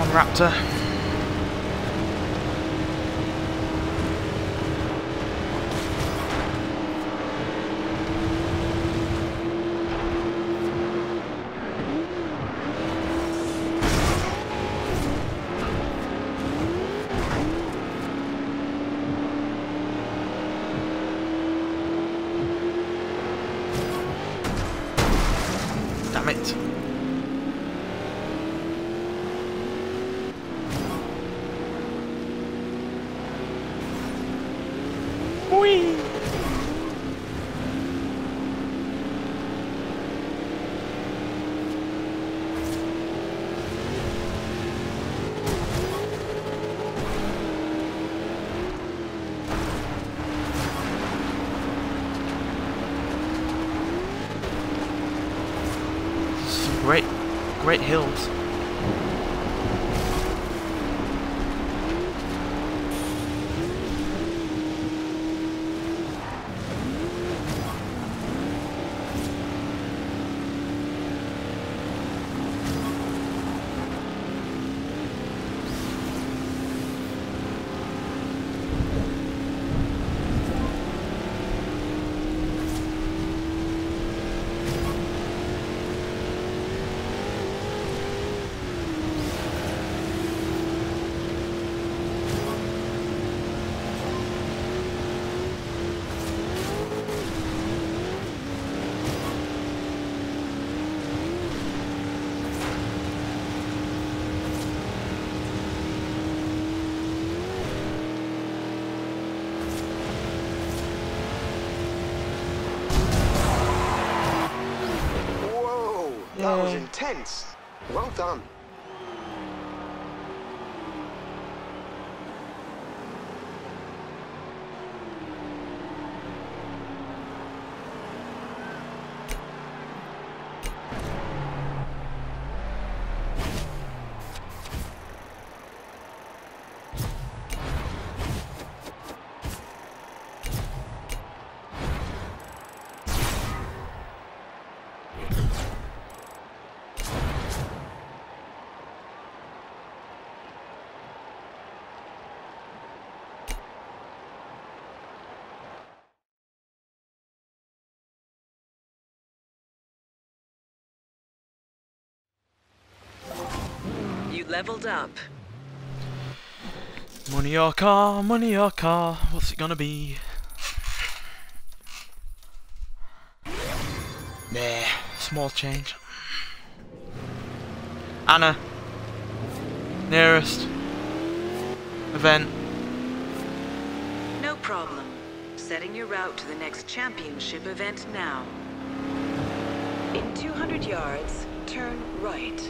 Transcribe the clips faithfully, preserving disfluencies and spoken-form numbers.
Raptor. Damn it. Whee! Some great, great hills. That was intense. Well done. You leveled up. Money or car, money or car, what's it gonna be? Nah, small change. Anna. Nearest. Event. No problem. Setting your route to the next championship event now. In two hundred yards, turn right.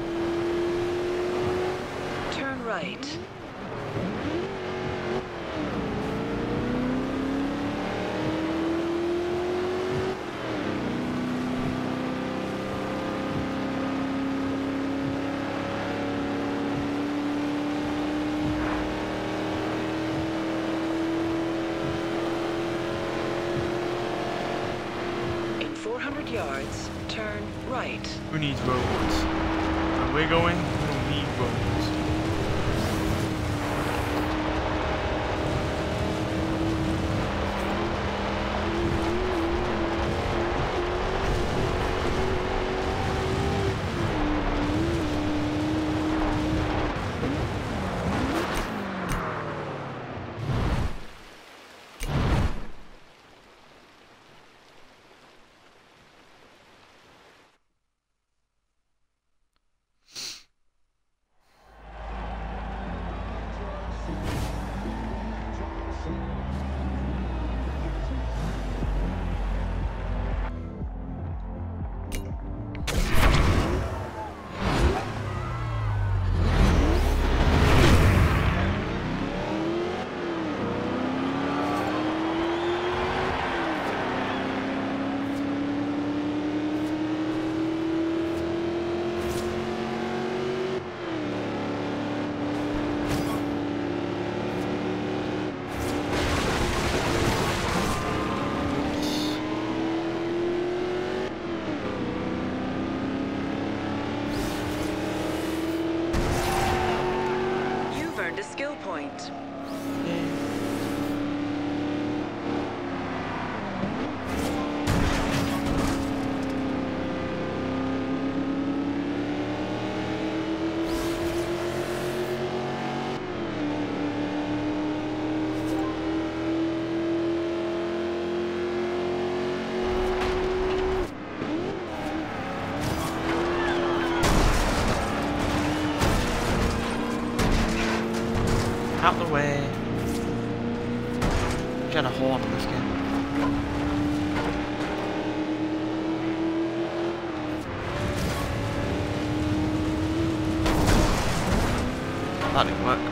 Turn right. In four hundred yards, turn right. Who needs roads? Where we're going, we don't need roads. point. Out the way. She had a horn on this game. That didn't work.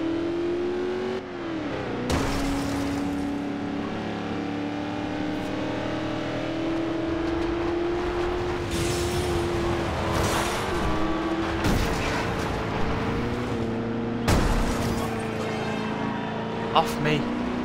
Off me.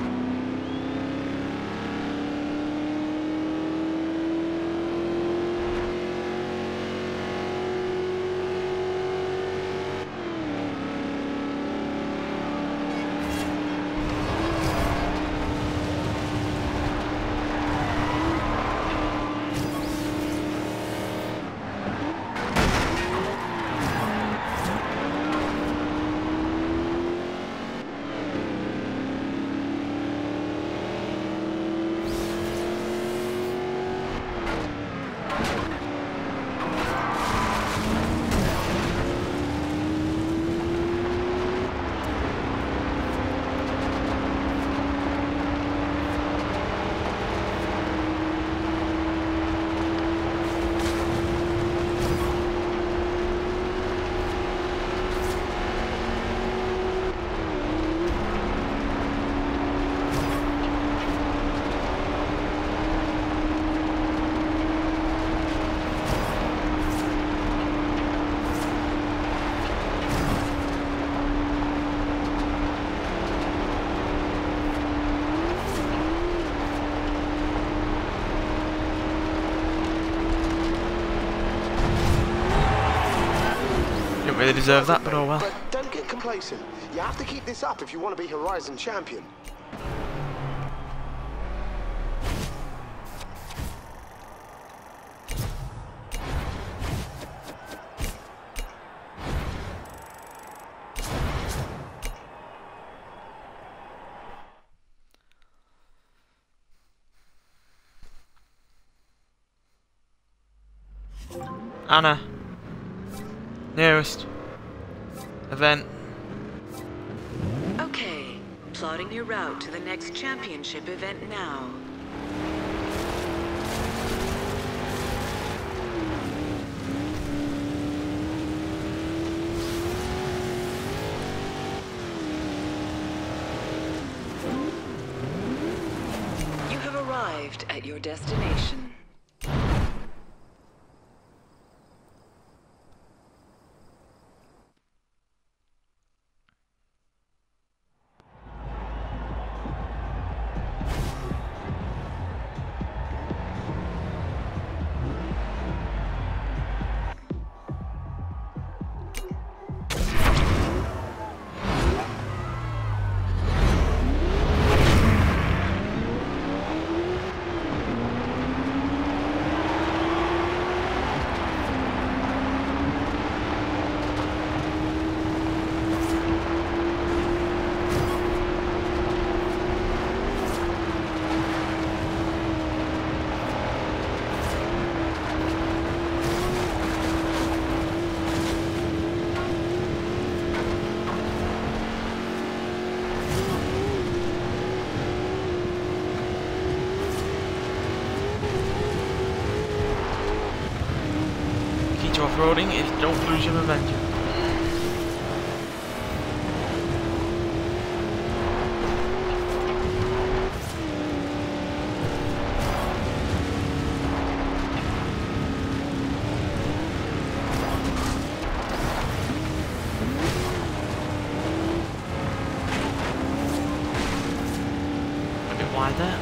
Really deserve that, but oh well. But don't get complacent. You have to keep this up if you want to be Horizon champion. Anna. Nearest event. Okay, plotting your route to the next championship event now. You have arrived at your destination. Off-roading is don't lose your momentum. A bit wide there.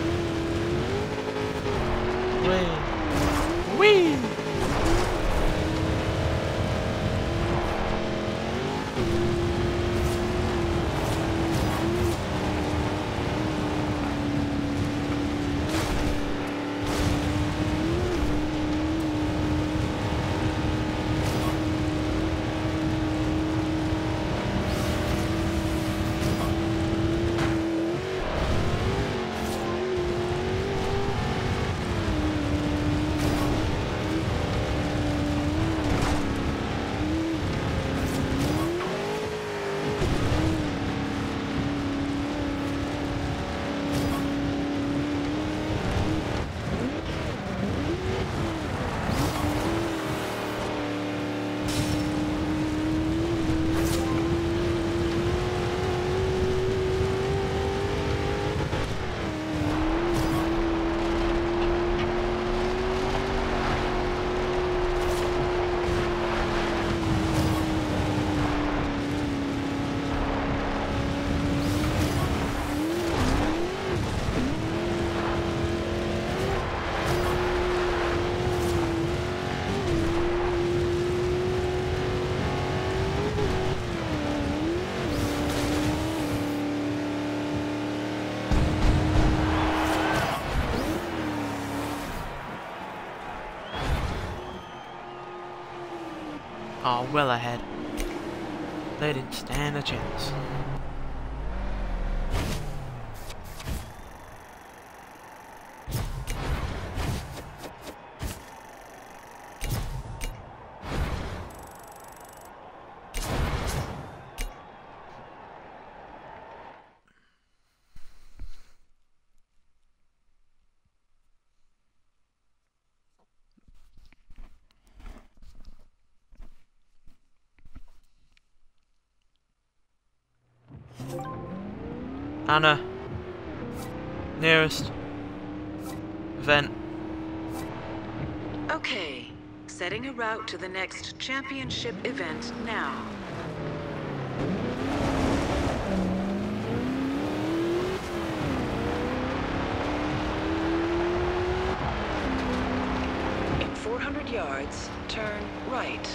Whee! Whee! are well ahead. They didn't stand a chance. Anna, nearest event. Okay, setting a route to the next championship event now. In four hundred yards, turn right.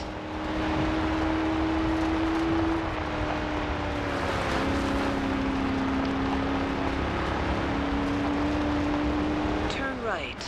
Right.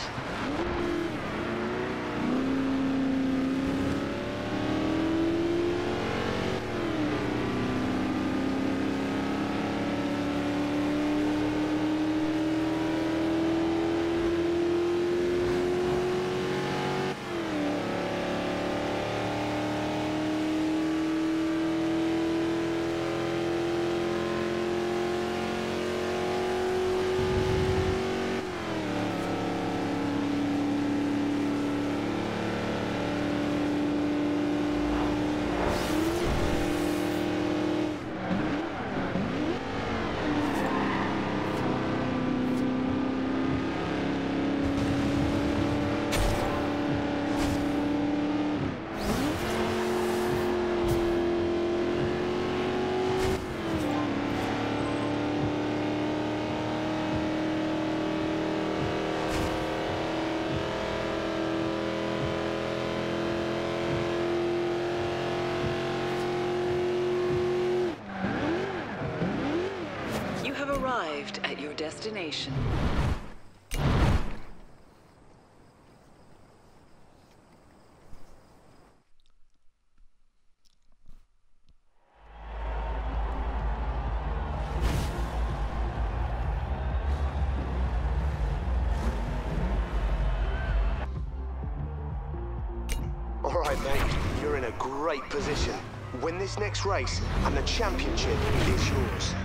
Arrived at your destination. All right, mate. You're in a great position. Win this next race, and the championship is yours.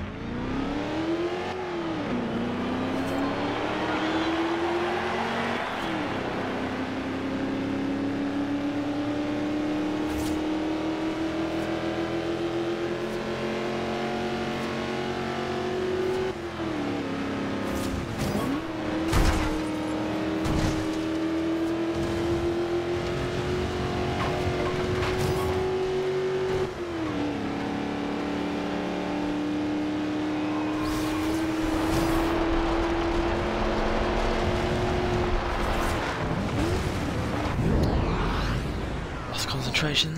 Concentration.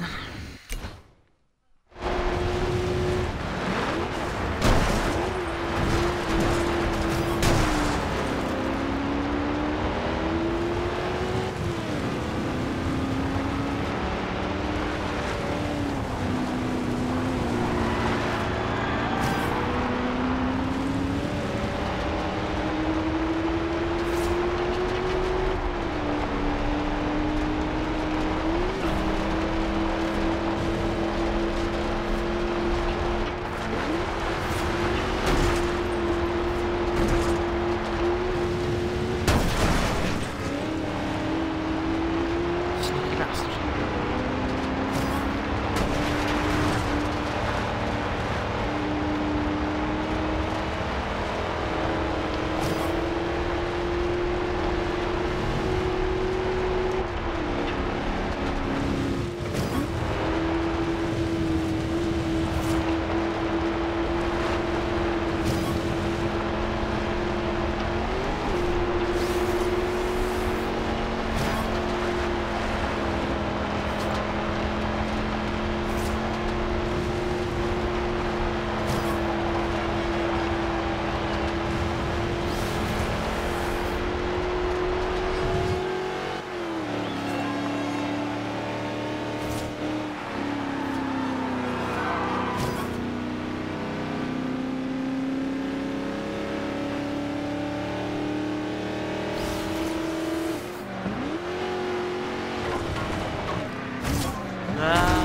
Ah.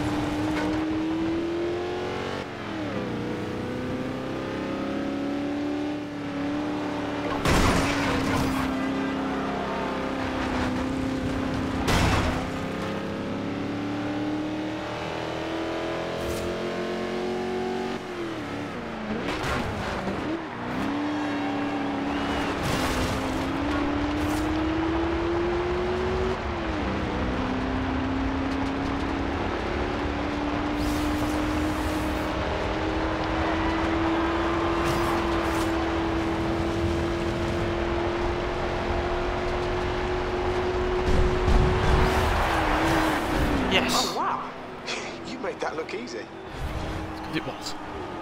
Yes. Oh, wow. You made that look easy. It was.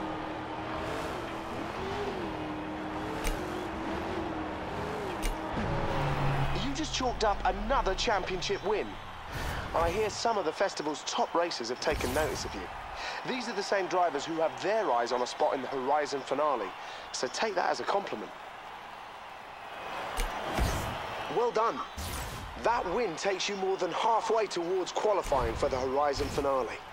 You just chalked up another championship win. I hear some of the festival's top racers have taken notice of you. These are the same drivers who have their eyes on a spot in the Horizon finale, so take that as a compliment. Well done. That win takes you more than halfway towards qualifying for the Horizon finale.